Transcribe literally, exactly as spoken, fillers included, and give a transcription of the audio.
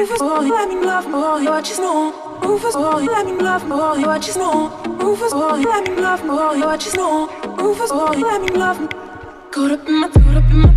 Rufus boy, let me love boy, what you know. Rufus boy, let me love boy, what you know. Rufus boy, let me love boy, what you know. Rufus boy, let me love. Caught up in my, caught up in my.